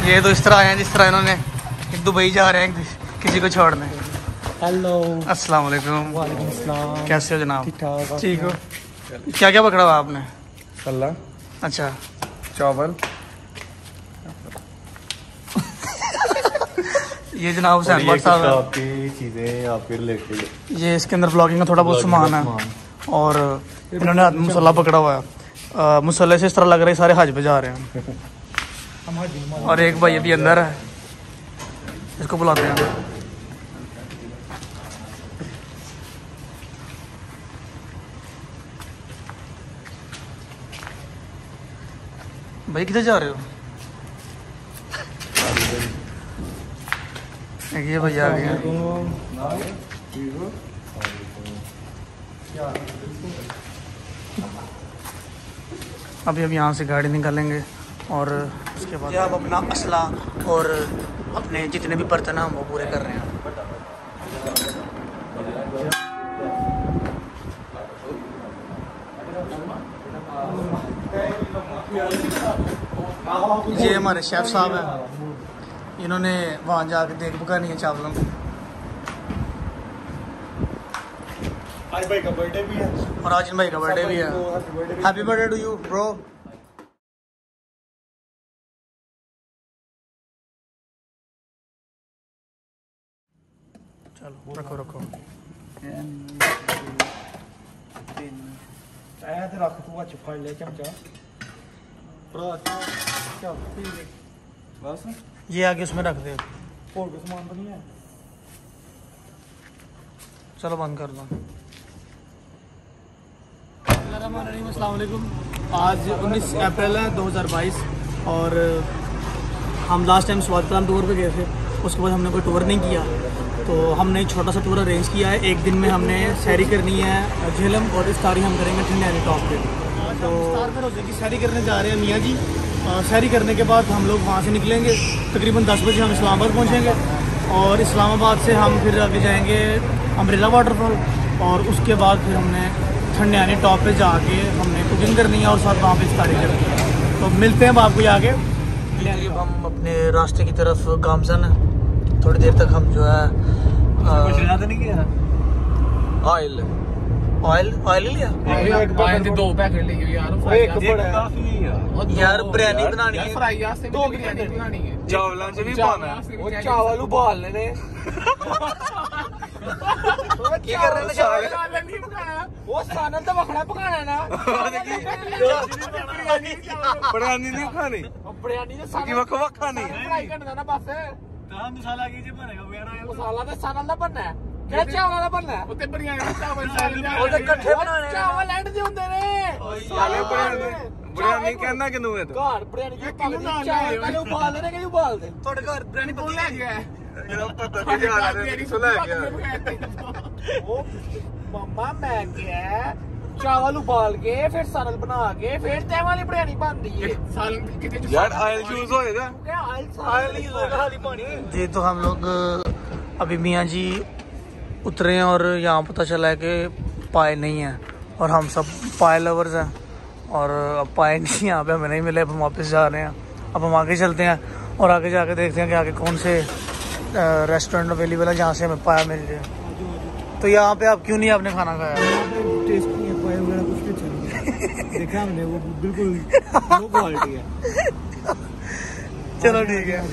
ये तो इस तरह आए हैं जिस तरह इन्होंने दुबई जा रहे हैं किसी को छोड़ने। हेलो, अस्सलाम वालेकुम। वालेकुम सलाम। कैसे हो जनाब? ठीक ठाक। ठीक हो? क्या क्या पकड़ा हुआ आपने? सल्ला, अच्छा, चावल। ये जनाब हुसैन भट्ट साहब है। आपकी चीज़ें आपके रिलेटेड। ये इसके अंदर ब्लॉगिंग का थोड़ा बहुत सामान है और इन्होंने हाथ में मसला पकड़ा हुआ है। मसले से इस तरह लग रहा है सारे हज पे जा रहे हैं। और एक भाई अभी अंदर है, इसको बुलाते हैं। भाई किधर जा रहे हो? ये भैया आ गया। अभी हम यहाँ से गाड़ी निकालेंगे और उसके बाद आप अपना असला और अपने जितने भी बर्तन हैं हम वो पूरे कर रहे हैं। ये हमारे शेफ साहब हैं, इन्होंने वहाँ जाके देख पकानी है चावलों को। आज भाई का बर्थडे भी है और आज इन भाई का बर्थडे भी है। Happy birthday to you bro. चलो रखो रखो। रख तू अच्छ फड़ ले चमचा। बस ये आगे उसमें रख दे। और कोई सामान तो नहीं है? चलो बंद कर दो। अस्सलाम वालेकुम। आज 19 अप्रैल है 2022 और हम लास्ट टाइम स्वाद कलाम टूर पे गए थे। उसके बाद हमने कोई टूर नहीं किया, तो हमने एक छोटा सा टूर अरेंज किया है। एक दिन में हमने सैरी करनी है झेलम और इफ्तारी हम करेंगे ठंडियानी टॉप पे। तो रोजे की सैरी करने जा रहे हैं मियाँ जी। सैरी करने के बाद हम लोग वहाँ से निकलेंगे, तकरीबन 10 बजे हम इस्लामाबाद पहुँचेंगे और इस्लामाबाद से हम फिर आगे जाएंगे अम्ब्रेला वाटरफॉल और उसके बाद फिर हमने ठंडियानी टॉप पे जाके हमने कुकिंग करनी है और साथ वहाँ पे इफ्तारी करनी है। तो मिलते हैं आपको आगे। हम अपने रास्ते की तरफ गामजन है, थोड़ी देर तक हम जो है ऑयल ऑयल ऑयल लिया दो पैकेट लेके यार बिरयानी बनानी है, दो बिरयानी बनानी है, चावलों से भी पाना है। वो चावल उबाल लेने। क्या कर रहे हैं? वो सानन तो वखड़ा पकाना है ना। बिरयानी नहीं खानी, बिरयानी तो सानन वख वख खानी फ्राई करना ना बस। मसाला की बनेगा यार, मसाला तो सानन दा बनना है, क्या चावल दा बनना है। उत्ते बिरयानी दा चावल ਉਹਦੇ ਇਕੱਠੇ ਬਣਾਣੇ चावल एंड दे ਹੁੰਦੇ ने। साले बिरयानी कहना किनू है? तो ਘਰ ਬਿਰयानी ਦੇ ਚਾਵਲ ਪਹਿਲੇ ਉਬਾਲ ਲੈਣੇ ਕਿ ਉਬਾਲ ਦੇ। ਤੁਹਾਡੇ ਘਰ ਬਿਰयानी ਪੱਕੀ ਲੈ ਗਿਆ ਜਿਹੜਾ ਪਤਾ ਕਿ ਜਾ ਰਿਹਾ ਸੋ ਲੈ ਗਿਆ। ਉਹ ਮੰਮਾ ਮੈਂ ਕਿਹਾ ਚਾਵਲ ਉਬਾਲ ਕੇ ਫਿਰ ਸਾਲਨ ਬਣਾ ਕੇ ਫਿਰ ਤੈ ਵਾਲੀ ਬਿਰयानी ਬਣਦੀ ਏ। ਸਾਲਨ ਕਿਤੇ यार ऑयल यूज होएगा। क्या आयल नहीं होगा खाली पानी। जी तो हम लोग अभी मियाँ जी उतरे हैं और यहाँ पता चला है कि पाए नहीं है और हम सब पाए लवर्स हैं और अब पाए नहीं यहाँ पे हमें नहीं मिले। अब हम वापस जा रहे हैं। अब हम आगे चलते हैं और आगे जाके देखते हैं कि आगे कौन से रेस्टोरेंट अवेलेबल है जहाँ से हमें पाया मिल जाए। तो यहाँ पे आप क्यों नहीं आपने खाना खाया? टेस्ट नहीं है, पाए वगैरह कुछ नहीं चल। देखा हमने, वो बिल्कुल लो क्वालिटी है। चलो ठीक है।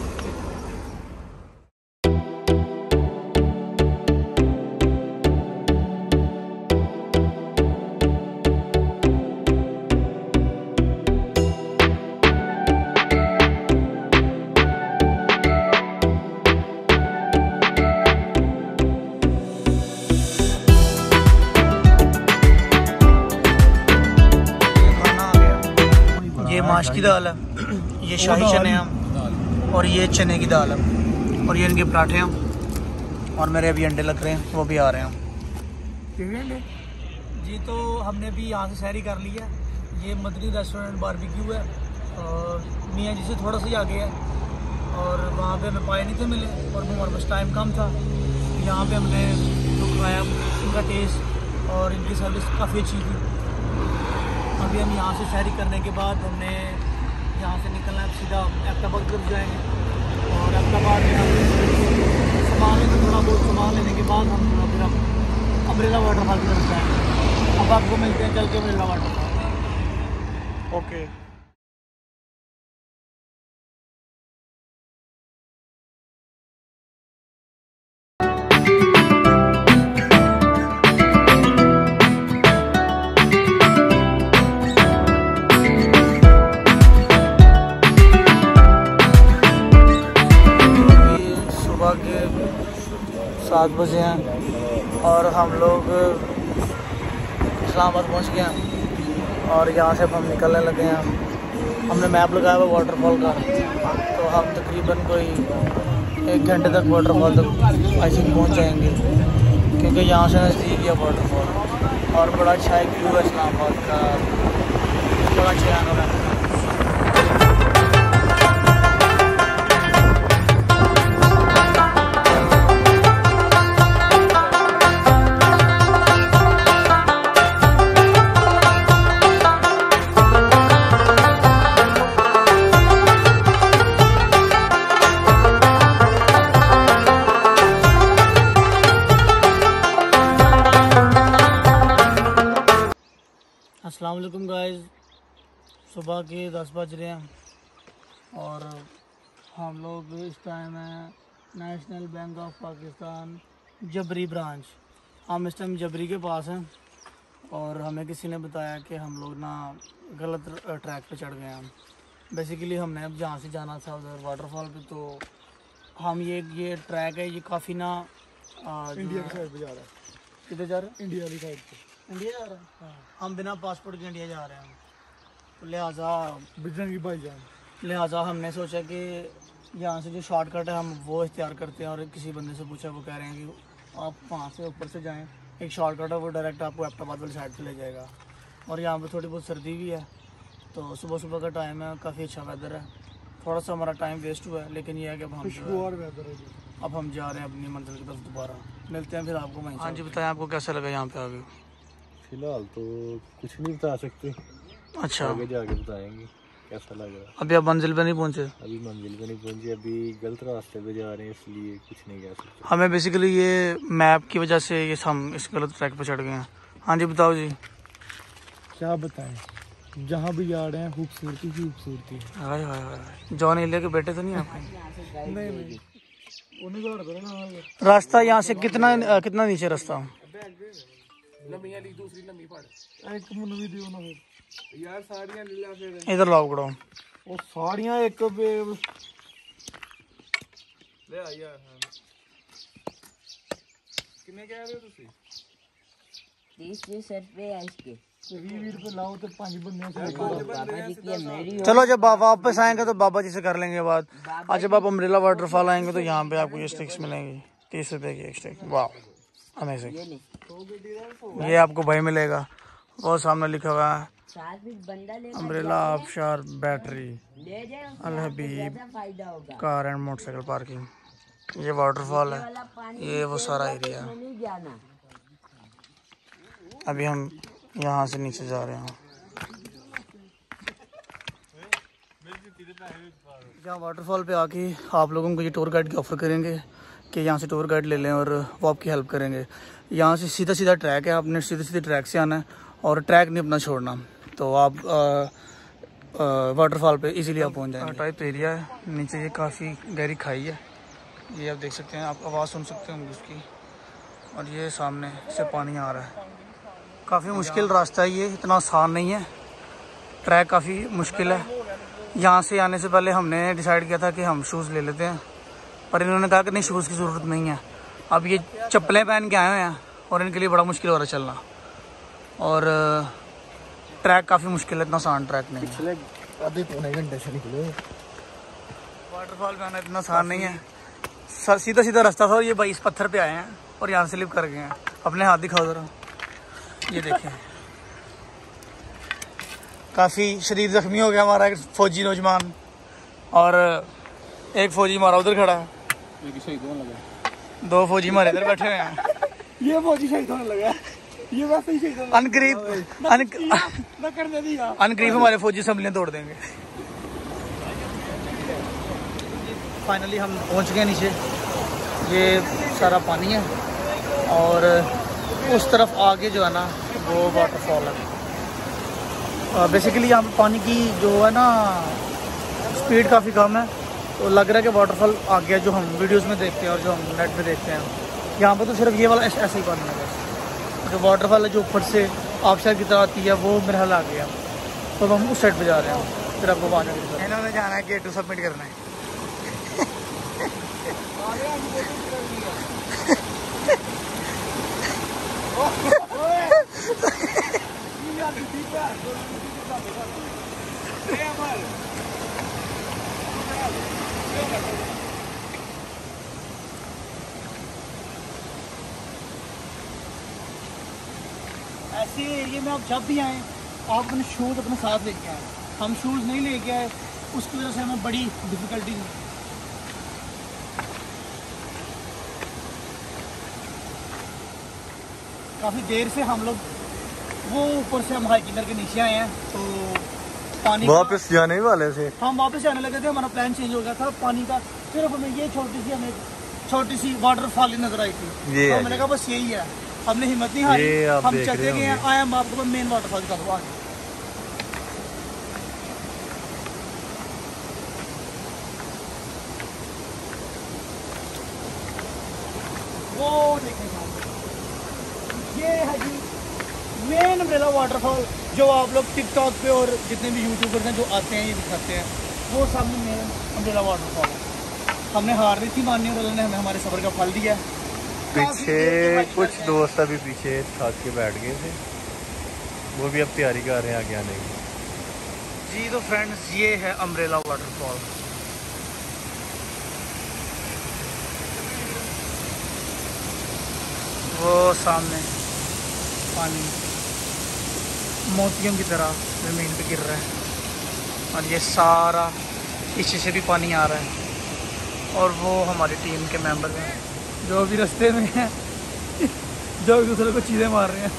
माश की दाल है, ये शाही चने हैं और ये चने की दाल है और ये इनके पराठे हैं और मेरे अभी अंडे लग रहे हैं, वो भी आ रहे हैं जी। तो हमने भी यहाँ से सैरी कर ली है। ये मदनी रेस्टोरेंट बारबेक्यू है और मियाँ जी से थोड़ा सा ही आगे है और वहाँ पे हमें पाए नहीं थे मिले और हमारे पास टाइम कम था। यहाँ पे हमने तो खाया, इनका टेस्ट और इनकी सर्विस काफ़ी अच्छी थी। अभी हम यहाँ से सैरी करने के बाद हमने यहाँ से निकलना है, सीधा अहमदाबाद की तरफ जाएंगे और अहमदाबाद में हम सामान लेंगे, थोड़ा बहुत सामान लेने के बाद हम फिर अम्ब्रेला वाटरफॉल की तरफ जाएंगे। अब आपको मिलते हैं चल के अम्ब्रेला वाटरफॉल। ओके सुबह के 7 बजे हैं और हम लोग इस्लामाबाद पहुंच गए हैं और यहाँ से अब हम निकलने लगे हैं। हमने मैप लगाया हुआ वाटरफॉल का, तो हम तकरीबन कोई 1 घंटे तक वाटरफॉल तक आई थिंक पहुँच जाएंगे, क्योंकि यहाँ से नज़दीक है वाटरफॉल और बड़ा अच्छा एक व्यू है इस्लामाबाद का, बड़ा अच्छा एंगल है। अस्सलाम वालेकुम गाइस, सुबह के 10 बज रहे हैं और हम लोग इस टाइम है नेशनल बैंक ऑफ पाकिस्तान जबरी ब्रांच। हम इस टाइम जबरी के पास हैं और हमें किसी ने बताया कि हम लोग ना गलत ट्रैक पे चढ़ गए हैं। बेसिकली हमने अब जहाँ से जाना था उधर वाटरफॉल पे, तो हम ये ट्रैक है, ये काफ़ी ना इंडिया की साइड पे जा रहा है। किधर जा रहे हैं? इंडिया की साइड पे। इंडिया जा रहे हैं? हाँ। हम बिना पासपोर्ट के इंडिया जा रहे हैं, तो लिहाजा हमने सोचा कि यहाँ से जो शॉर्टकट है हम वो इख्तियार करते हैं। और किसी बंदे से पूछा, वो कह रहे हैं कि आप वहाँ से ऊपर से जाएं, एक शॉर्टकट है वो डायरेक्ट आपको अहमदाबाद वाली साइड से ले जाएगा। और यहाँ पर थोड़ी बहुत सर्दी भी है, तो सुबह सुबह का टाइम है, काफ़ी अच्छा वेदर है। थोड़ा सा हमारा टाइम वेस्ट हुआ है, लेकिन यह है कि अब हम जा रहे हैं अपनी मंजिल की तरफ दोबारा। मिलते हैं फिर आपको वहीं। हाँ जी, बताएं आपको कैसा लगा यहाँ पे आगे? फिलहाल तो कुछ नहीं बता सकते, अच्छा आगे जाके बताएंगे कैसा लग रहा है। अभी आप मंजिल पे नहीं पहुँचे? अभी मंजिल पे नहीं पहुंचे, अभी गलत रास्ते पे जा रहे हैं, इसलिए कुछ नहीं कह सकते। हमें बेसिकली ये मैप की वजह से ये हम इस गलत ट्रैक पे चढ़ गए हैं। हाँ जी बताओ जी। क्या बताएं, जहाँ भी जा रहे हैं खूबसूरती ही खूबसूरती है। हाय हाय हाय, जॉन एलिया के बेटे तो नहीं आप? नहीं रास्ता यहाँ से कितना नीचे रास्ता? यार साड़ियां लीला फिर इधर लाओ करो। वो साड़ियाँ एक ले आ यार। कितने कह रहे हो तुसी? 30 रुपए है इसके। 20 रुपए लाओ तो 5 बंदे बाबा जी की मेरी चलो जब वापस आएंगे तो बाबा जी से कर लेंगे बात। आज जब आप अम्ब्रेला वाटरफॉल आएंगे तो यहाँ पे आपको ये स्टिक्स मिलेंगी, 30 रुपए की एक स्टिक। वाह अमेजिंग। ये आपको भाई मिलेगा, वो सामने लिखा हुआ है अम्ब्रेला आबशार battery Al Habib car and motorcycle parking. ये वाटरफॉल है, ये वो सारा एरिया है। अभी हम यहाँ से नीचे जा रहे हैं। यहाँ वाटरफॉल पे आके आप लोगों को ये टूर गाइड की ऑफ़र करेंगे कि यहाँ से टूर गाइड ले लें और वो आपकी हेल्प करेंगे। यहाँ से सीधा सीधा ट्रैक है, आपने सीधे सीधे ट्रैक से आना है और ट्रैक नहीं अपना छोड़ना, तो आप वाटरफॉल पे इजीली आप पहुँच जाएंगे। टाइप एरिया है, नीचे ये काफ़ी गहरी खाई है, ये आप देख सकते हैं, आप आवाज़ सुन सकते होंगे उसकी। और ये सामने से पानी आ रहा है। काफ़ी मुश्किल रास्ता है ये, इतना आसान नहीं है, ट्रैक काफ़ी मुश्किल है। यहाँ से आने से पहले हमने डिसाइड किया था कि हम शूज़ ले लेते हैं, पर इन्होंने कहा कि नहीं शूज़ की ज़रूरत नहीं है। अब ये चप्पलें पहन के आए हुए हैं और इनके लिए बड़ा मुश्किल हो रहा है चलना, और ट्रैक काफ़ी मुश्किल है, इतना आसान ट्रैक नहीं है। आधे पौने घंटे से निकले। वाटरफॉल पे आना इतना आसान नहीं है, सीधा सीधा रास्ता था। ये भाई इस पत्थर पे आए हैं और यहाँ स्लिप कर गए हैं। अपने हाथ दिखाओ ज़रा, ये देखें, काफ़ी शदीद ज़ख्मी हो गया हमारा एक फ़ौजी नौजवान, और एक फ़ौजी हमारा उधर खड़ा है, 2 फ़ौजी हमारे इधर बैठे हुए हैं। ये फौजी शहीद होने लगा, ये वैसे ही शहीद होने अनकरीब हमारे फ़ौजी असम्बलियाँ तोड़ देंगे। फाइनली हम पहुंच गए नीचे। ये सारा पानी है और उस तरफ आगे जो है ना वो वाटरफॉल है। बेसिकली यहाँ पर पानी की जो है ना स्पीड काफ़ी कम है, तो लग रहा है कि वाटरफॉल आ गया जो हम वीडियोस में देखते हैं और जो हम नेट पे देखते हैं। यहाँ पर तो सिर्फ ये वाला ऐसा ही पानी है बस। जो वाटरफॉल है जो ऊपर से आबशार की तरह आती है वो मेरे हाल आ गया, तो हम उस साइड पे जा रहे हैं। फिर आपको वहाँ जाकर इन्होंने जाना है गेट टू सबमिट करना है। ऐसे एरिया में आप जब भी आएँ आप अपने शूज़ अपने साथ लेके आए। हम शूज़ नहीं लेके आए, उसकी वजह से हमें बड़ी डिफ़िकल्टी हुई। काफ़ी देर से हम लोग वो ऊपर से हम हाइकिंग करके नीचे आए हैं, तो पानी वापस जाने वाले थे। हम वापस जाने लगे थे, हमारा प्लान चेंज हो गया था पानी का। सिर्फ हमें ये छोटी सी वाटरफॉल नजर आई थी, तो हमने कहा बस यही है। हमने हिम्मत नहीं हारी, हम चलते गए। आए हम आपको मेन वाटरफॉल का दो आगे। वो देखें ये है जी मेन अम्ब्रेला वाटरफॉल, जो आप लोग टिकटॉक पे और जितने भी यूट्यूबर्स हैं जो आते हैं ये दिखाते हैं, वो सामने मेन अम्ब्रेला वाटरफॉल है। हमने हार नहीं थी माननी और अल्लाह ने हमें हमारे सब्र का फल दिया। पीछे कुछ दोस्त अभी पीछे थक के बैठ गए थे, वो भी अब तैयारी कर रहे हैं आगे आने की। जी तो फ्रेंड्स ये है अम्ब्रेला वाटरफॉल। वो सामने पानी मोतियों की तरह ज़मीन पे गिर रहा है और ये सारा पीछे से भी पानी आ रहा है। और वो हमारी टीम के मेंबर हैं जो अभी रास्ते में हैं, जो एक दूसरे को चीज़ें मार रहे हैं।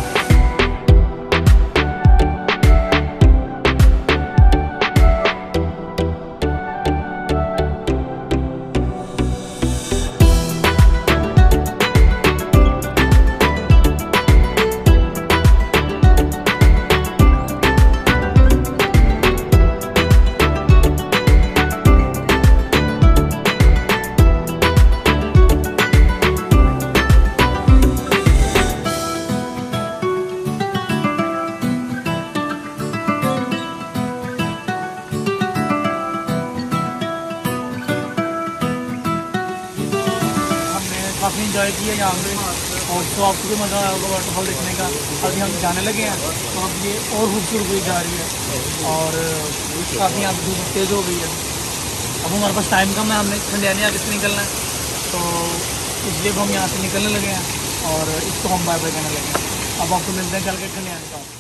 काफ़ी इंजॉय किया यहाँ पे, और तो आपको भी मज़ा आया होगा वाटरफॉल देखने का। अभी हम जाने लगे हैं, तो अब ये और खूबसूरत हुई जा रही है और काफ़ी यहाँ धूप तेज़ हो गई है। अब हमारे पास टाइम कम है, हमने खंडियानी आगे से निकलना है, तो इसलिए हम यहाँ से निकलने लगे हैं और इसको हम बाय बाय करने लगे हैं। अब आपको मिलते हैं चल के खंडियानी का।